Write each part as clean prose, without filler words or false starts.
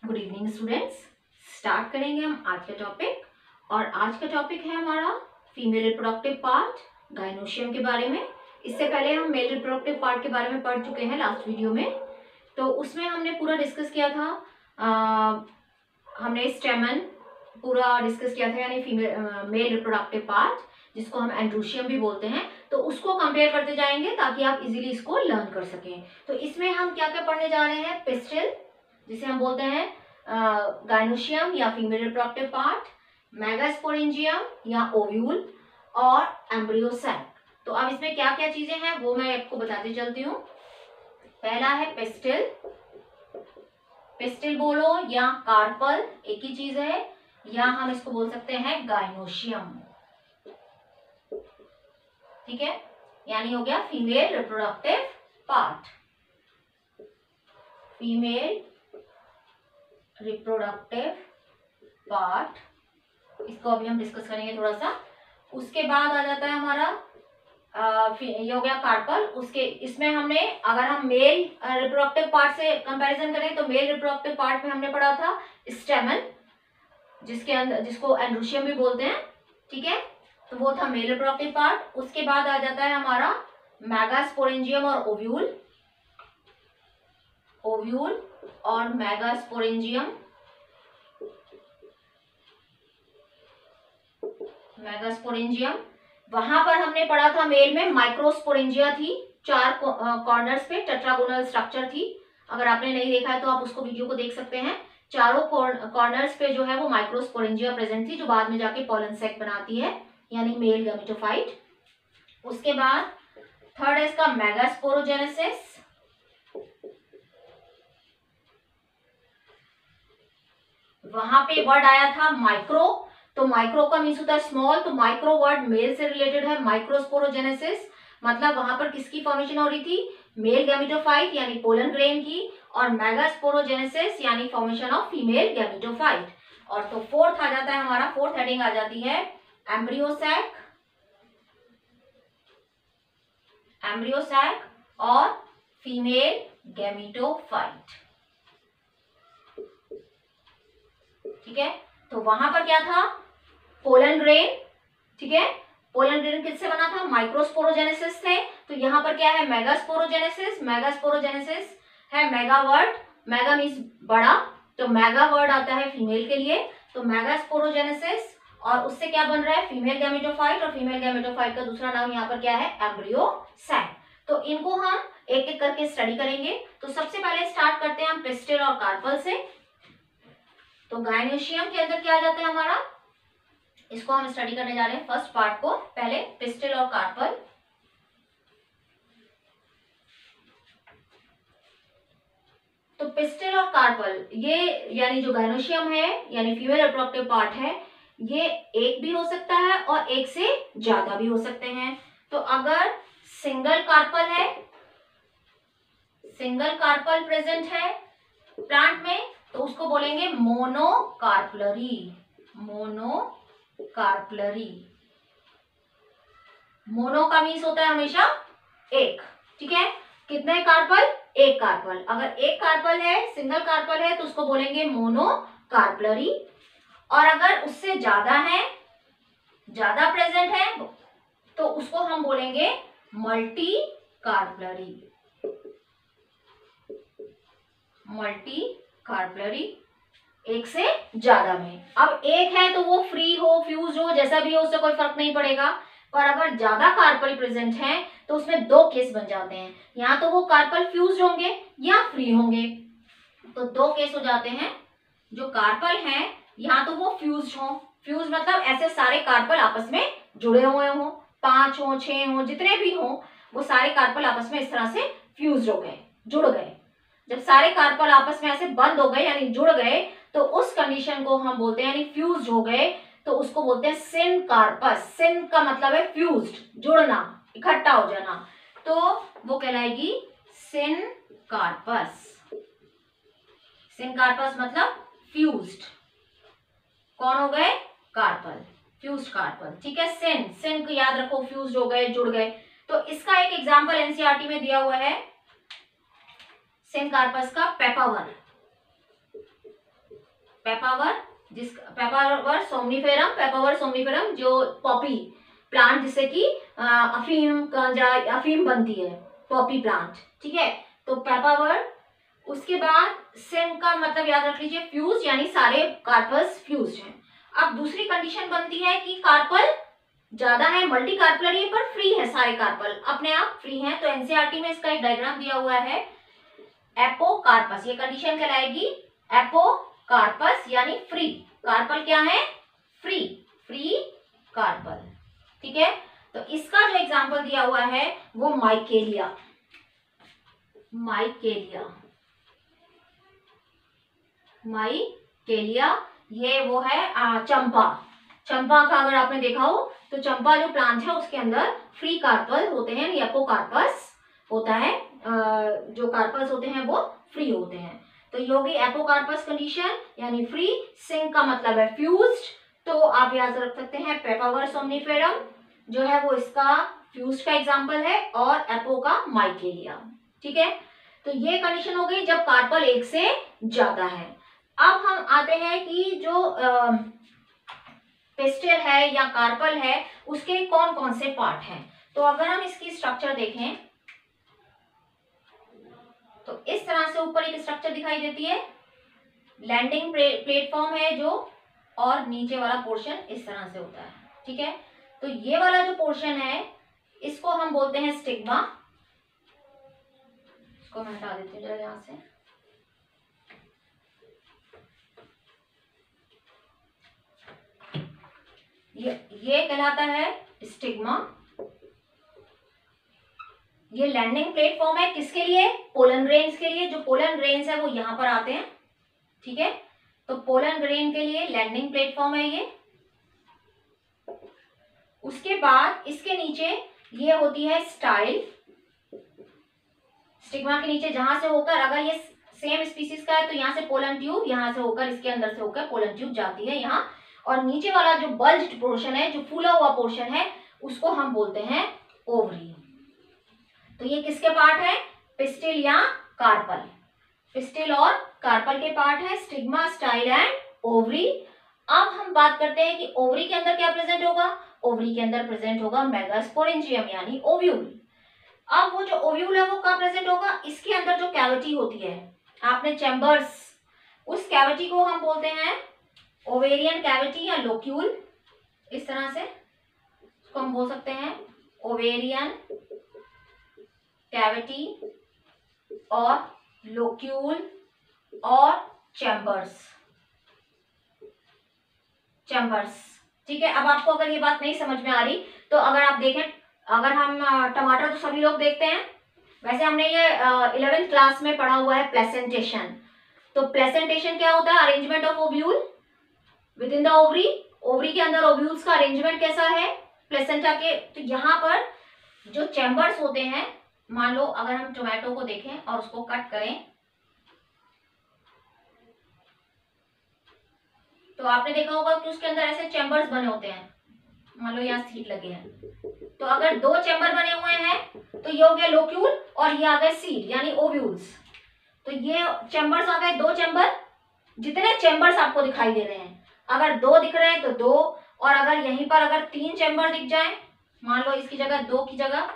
Good evening students. Start करेंगे हम आज का टॉपिक, और आज का टॉपिक है हमारा फीमेल रिप्रोडक्टिव पार्ट, गायनोशियम के बारे में। इससे पहले हम मेल रिप्रोडक्टिव पार्ट के बारे में पढ़ चुके हैं लास्ट वीडियो में, तो उसमें हमने पूरा डिस्कस किया था। हमने स्टेमन पूरा डिस्कस किया था, यानी फीमेल मेल रिप्रोडक्टिव पार्ट जिसको हम एंड्रोशियम भी बोलते हैं, तो उसको कंपेयर करते जाएंगे ताकि आप इजीली इसको लर्न कर सकें। तो इसमें हम क्या क्या पढ़ने जा रहे हैं, पिस्टिल जिसे हम बोलते हैं गायनोशियम या फीमेल रिप्रोडक्टिव पार्ट, मेगास्पोरेंजियम या ओव्यूल, और एम्ब्रियोसैक। तो अब इसमें क्या क्या चीजें हैं वो मैं आपको बताती चलती हूँ। पहला है पिस्टिल, पिस्टिल बोलो या कार्पल एक ही चीज है, या हम इसको बोल सकते हैं गायनोशियम। ठीक है, यानी हो गया female reproductive part, female reproductive part, इसको अभी हम डिस्कस करेंगे थोड़ा सा। उसके बाद आ जाता है हमारा ये हो गया कार्पल। उसके इसमें हमने अगर हम मेल रिप्रोडक्टिव पार्ट से कंपैरिजन करें तो मेल रिप्रोडक्टिव पार्ट में हमने पढ़ा था स्टेमन, जिसके अंदर जिसको एंड्रोशियम भी बोलते हैं। ठीक है, तो वो था मेल रिप्रोडक्टिव पार्ट। उसके बाद आ जाता है हमारा मेगास्पोरेंजियम और ओव्यूल, ओव्यूल और मेगास्पोरेंजियम, मेगास्पोरेंजियम। वहां पर हमने पढ़ा था मेल में माइक्रोस्पोरेंजिया थी, 4 कॉर्नर्स पे टेट्रागोनल स्ट्रक्चर थी। अगर आपने नहीं देखा है तो आप उसको वीडियो को देख सकते हैं। चारों कॉर्नर्स पे जो है वो माइक्रोस्पोरेंजिया प्रेजेंट थी, जो बाद में जाके पॉलन सैक बनाती है, यानी मेल गैमेटोफाइट। उसके बाद थर्ड है इसका मेगास्पोरोजेनेसिस, वहां पे वर्ड आया था माइक्रो, तो माइक्रो का मीन्स होता है स्मॉल, तो माइक्रो वर्ड मेल से रिलेटेड है। माइक्रोस्पोरोजेनेसिस मतलब वहां पर किसकी फॉर्मेशन हो रही थी, मेल गैमेटोफाइट यानी पोलन ग्रेन की, और मेगास्पोरोजेनेसिस यानी फॉर्मेशन ऑफ फीमेल गैमेटोफाइट। और तो फोर्थ आ जाता है हमारा, फोर्थ हेडिंग आ जाती है एम्ब्रियोसैक, एम्ब्रियोसैक और फीमेल गैमेटोफाइट। ठीक है, तो वहां पर क्या था, पोलन ग्रेन। ठीक है, पोलन ग्रेन किससे बना था, माइक्रोस्पोरोजेनेसिस से। तो यहाँ पर क्या है, मेगास्पोरोजेनेसिस, मेगास्पोरोजेनेसिस है मेगा वर्ड, मेगा मीन्स बड़ा, तो मेगा वर्ड आता है फीमेल के लिए। तो मेगास्पोरोजेनेसिस, और उससे क्या बन रहा है, फीमेल गैमेटोफाइट, और फीमेल गैमेटोफाइट का दूसरा नाम यहाँ पर क्या है, एम्ब्रियोसैक। तो इनको हम एक एक करके स्टडी करेंगे। तो सबसे पहले स्टार्ट करते हैं हम पिस्टिल और कार्पल से। तो गायनोशियम के अंदर क्या आ जाता है हमारा, इसको हम स्टडी करने जा रहे हैं फर्स्ट पार्ट को। पहले पिस्टिल और कार्पल। तो पिस्टिल और कार्पल ये यानी जो गायनोशियम है यानी फीमेल रिप्रोडक्टिव पार्ट है, ये एक भी हो सकता है और एक से ज्यादा भी हो सकते हैं। तो अगर सिंगल कार्पल है, सिंगल कार्पल प्रेजेंट है प्लांट में, तो उसको बोलेंगे मोनोकार्पलरी, मोनोकार्पलरी। मोनो का मीन्स होता है हमेशा एक। ठीक है, कितने कार्पल, एक कार्पल। अगर एक कार्पल है, सिंगल कार्पल है, तो उसको बोलेंगे मोनोकार्पलरी। और अगर उससे ज्यादा है, ज्यादा प्रेजेंट है, तो उसको हम बोलेंगे मल्टी कार्पलरी, मल्टी कार्पलरी, एक से ज्यादा में। अब एक है तो वो फ्री हो, फ्यूज हो, जैसा भी हो, उससे कोई फर्क नहीं पड़ेगा। पर अगर ज्यादा कार्पल प्रेजेंट है तो उसमें दो केस बन जाते हैं, या तो वो कार्पल फ्यूज होंगे या फ्री होंगे। तो दो केस हो जाते हैं, जो कार्पल हैं या तो वो फ्यूज हो, फ्यूज मतलब ऐसे सारे कार्पल आपस में जुड़े हुए हो, 5 हो 6 हो, जितने भी हो, वो सारे कार्पल आपस में इस तरह से फ्यूज हो गए, जुड़ गए। जब सारे कार्पल आपस में ऐसे बंद हो गए यानी जुड़ गए, तो उस कंडीशन को हम बोलते हैं, यानी फ्यूज हो गए, तो उसको बोलते हैं सिन कार्पस। सिन का मतलब है फ्यूज्ड, जुड़ना, इकट्ठा हो जाना, तो वो कहलाएगी सिन कार्पस। सिन कार्पस मतलब फ्यूज्ड, कौन हो गए, कार्पल, फ्यूज्ड कार्पल। ठीक है, सिन, सिन को याद रखो, फ्यूज्ड हो गए, जुड़ गए। तो इसका एक एग्जांपल एनसीईआरटी में दिया हुआ है सिन कार्पस का, पेपावर। पेपावर सोमनिफेरम जो पॉपी प्लांट जिससे कि अफीम गांजा अफीम बनती है, पॉपी प्लांट, ठीक है। तो पेपावर, उसके बाद सिम का मतलब याद रख लीजिए फ्यूज, यानी सारे कार्पल्स फ्यूज्ड हैं। अब दूसरी कंडीशन बनती है कि कार्पल ज्यादा है, मल्टी कार्पलरी पर फ्री है, सारे कार्पल अपने आप फ्री हैं। तो एनसीईआरटी में इसका एक डायग्राम दिया हुआ है, एपोकार्पस, ये कंडीशन कहलाएगी एपोकार्पस, यानी फ्री कार्पल क्या है, फ्री कार्पल, ठीक है। तो इसका जो एग्जांपल दिया हुआ है वो माइकेलिया ये वो है चंपा का अगर आपने देखा हो तो चंपा जो प्लांट है उसके अंदर फ्री कार्पल होते हैं, एपोकार्पस होता है, जो कार्पल्स होते हैं वो फ्री होते हैं। तो ये होगी एपोकार्पस कंडीशन, यानी फ्री। सिंक का मतलब है फ्यूज्ड, तो आप याद रख सकते हैं पेपावर सोमनिफेरम जो है वो इसका फ्यूज्ड का एग्जांपल है, और एपो का माइकेलिया, ठीक है। तो ये कंडीशन हो गई जब कार्पल एक से ज्यादा है। अब हम आते हैं कि जो पिस्टिल है या कार्पल है उसके कौन कौन से पार्ट हैं। तो अगर हम इसकी स्ट्रक्चर देखें तो इस तरह से ऊपर एक स्ट्रक्चर दिखाई देती है, लैंडिंग प्लेटफॉर्म है जो, और नीचे वाला पोर्शन इस तरह से होता है, ठीक है। तो ये वाला जो पोर्शन है इसको हम बोलते हैं स्टिग्मा। इसको मैं हटा देती हूँ जरा यहाँ से। ये कहलाता है स्टिग्मा। ये लैंडिंग प्लेटफॉर्म है किसके लिए, पोलन ग्रेन्स के लिए। जो पोलन ग्रेन्स है वो यहाँ पर आते हैं, ठीक है। तो पोलन ग्रेन के लिए लैंडिंग प्लेटफॉर्म है ये। उसके बाद इसके नीचे ये होती है स्टाइल, स्टिग्मा के नीचे जहां से होकर, अगर ये सेम स्पीसीज का है तो यहाँ से पोलन ट्यूब, यहाँ से होकर इसके अंदर से होकर पोलन ट्यूब जाती है यहाँ, और नीचे वाला जो बल्ज्ड पोर्शन है, जो फूला हुआ पोर्शन है, उसको हम बोलते हैं ओवरी। तो ये किसके पार्ट है, पिस्टिल या कार्पल, पिस्टिल और कार्पल के पार्ट है, स्टिग्मा, स्टाइल एंड ओवरी। अब हम बात करते हैं कि ओवरी के अंदर क्या प्रेजेंट होगा, ओवरी के अंदर प्रेजेंट होगा मेगास्पोरेंजियम यानी ओव्यूल। अब वो जो ओव्यूल है वो कहाँ प्रेजेंट होगा, इसके अंदर जो कैविटी होती है, आपने चैम्बर्स, उस कैविटी को हम बोलते हैं ओवेरियन कैविटी या लोक्यूल। इस तरह से इसको हम बोल सकते हैं ओवेरियन कैविटी और लोक्यूल और चैम्बर्स, ठीक है। अब आपको अगर ये बात नहीं समझ में आ रही तो अगर आप देखें, अगर हम टमाटर तो सभी लोग देखते हैं, वैसे हमने ये 11th क्लास में पढ़ा हुआ है प्लेसेंटेशन। तो प्लेसेंटेशन क्या होता है, arrangement of ovule within the ovary. Ovary के अंदर ओव्यूल्स का अरेंजमेंट कैसा है प्लेसेंटा के। तो यहाँ पर जो चैम्बर्स होते हैं, मान लो अगर हम टोमेटो को देखें और उसको कट करें तो आपने देखा होगा कि उसके अंदर ऐसे चैम्बर्स बने होते हैं, मान लो यहाँ सीड लगे हैं। तो अगर दो चैम्बर बने हुए हैं तो ये हो गया लोक्यूल और ये आ गए सीड यानी ओव्यूल्स। तो ये चैम्बर्स आ गए, दो चैम्बर, जितने चैम्बर्स आपको दिखाई दे रहे हैं, अगर दो दिख रहे हैं तो दो, और अगर यहीं पर अगर 3 चैम्बर दिख जाए, मान लो इसकी जगह 2 की जगह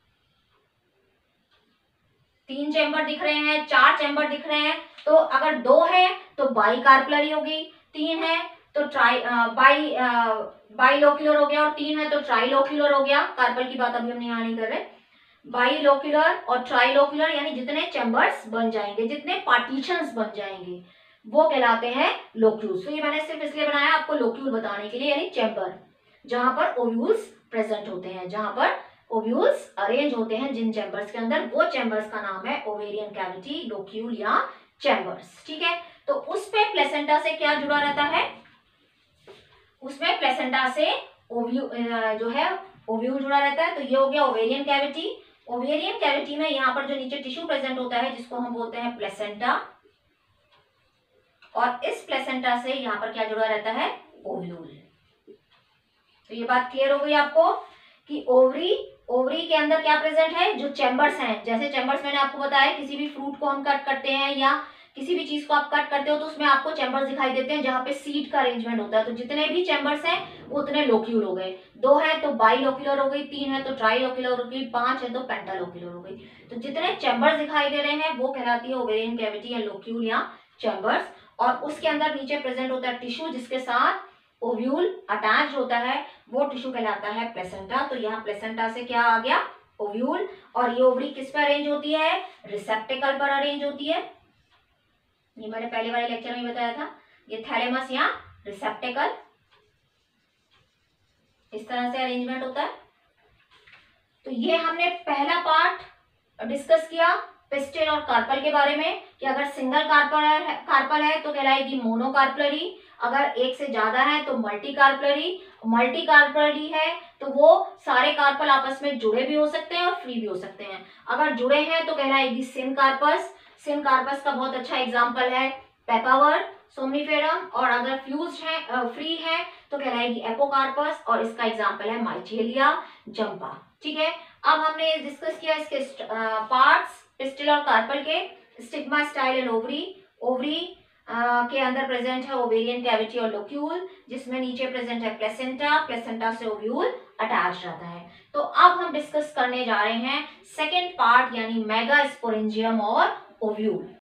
3 चैम्बर दिख रहे हैं, 4 चैम्बर दिख रहे हैं, तो अगर 2 है तो बाई कार्पलरी हो गई, 3 है तो बाईलोक्यूलर हो गया, और 3 है तो ट्राइलोक्यूलर हो गया। कार्पल की बात अभी हम यहाँ नहीं कर रहे। बाईलोक्यूलर और ट्राइलोक्यूलर यानी जितने चैम्बर्स बन जाएंगे, जितने पार्टीशंस बन जाएंगे, वो कहलाते हैं लोक्यूल्स। तो ये मैंने सिर्फ इसलिए बनाया आपको लोक्यूल बताने के लिए, यानी चैम्बर जहां पर ओव्यूल्स प्रेजेंट होते हैं, जहां पर ओव्यूल्स अरेंज होते हैं जिन चैम्बर्स के अंदर, वो चैम्बर्स का नाम है ओवेरियन कैविटी, लोक्यूल या चैम्बर्स, ठीक है। तो उस पे प्लेसेंटा से क्या जुड़ा रहता है, उसमें प्लेसेंटा से जो है ओव्यूल जुड़ा रहता है। तो ये हो गया ओवेरियन कैविटी। ओवेरियन कैविटी में यहाँ पर जो नीचे टिश्यू प्रेजेंट होता है जिसको हम बोलते हैं प्लेसेंटा, और इस प्लेसेंटा से यहाँ पर क्या जुड़ा रहता है, ओव्यूल। तो ये बात क्लियर हो गई आपको कि ओवरी के अंदर क्या प्रेजेंट है, जो चैम्बर्स हैं, जैसे चैम्बर्स मैंने आपको बताया, किसी भी फ्रूट को हम कट करते हैं या किसी भी चीज को आप कट करते हो तो उसमें आपको चैम्बर्स दिखाई देते हैं जहां पे सीड का अरेंजमेंट होता है। तो जितने भी चैम्बर्स हैं वो उतने लोक्यूल हो गए, 2 है तो बाइलोक्यूलर हो गई, 3 है तो ट्राइलोक्यूलर हो गई, 5 है तो पेंटालोक्यूलर हो गई। तो जितने चैम्बर्स दिखाई दे रहे हैं वो कहलाती है ओवेरियन कैविटी या लोक्यूल या चैम्बर्स। और उसके अंदर नीचे प्रेजेंट होता है टिश्यू जिसके साथ ओव्यूल अटैच होता है, वो टिश्यू कहलाता है प्लेसेंटा। तो यहाँ प्लेसेंटा से क्या आ गया, ओव्यूल। और ये ओवरी किस पर अरेंज होती है, रिसेप्टिकल पर अरेंज होती है। ये मैंने पहले वाले लेक्चर में बताया था, ये थैलेमस या रिसेप्टिकल, इस तरह से अरेंजमेंट होता है। तो ये हमने पहला पार्ट डिस्कस किया पिस्टिल और कार्पल के बारे में कि अगर सिंगल कार्पल है तो कहलाएगी मोनोकार्पलरी, अगर एक से ज्यादा है तो मल्टीकार्पलरी, मल्टीकार्पलरी है तो वो सारे कार्पल आपस में जुड़े भी हो सकते हैं और फ्री भी हो सकते हैं। अगर जुड़े हैं तो कहलाएगी सिनकार्पस। सिनकार्पस का बहुत अच्छा एग्जांपल है पेपावर, सोमनिफेरम। और अगर फ्यूज्ड है, फ्री है तो कहलाएगी एपोकार्पस, और इसका एग्जांपल है माइचेलिया जंपा। ठीक है, अब हमने डिस्कस किया इसके पार्ट्स पिस्टिल और कार्पल के, stigma, style and ovary. Ovary के अंदर प्रेजेंट है ओवेरियन कैविटी और लोक्यूल, जिसमें नीचे प्रेजेंट है प्लेसेंटा, प्लेसेंटा से ओव्यूल अटैच रहता है। तो अब हम डिस्कस करने जा रहे हैं सेकेंड पार्ट यानी मेगास्पोरेंजियम और ओव्यूल।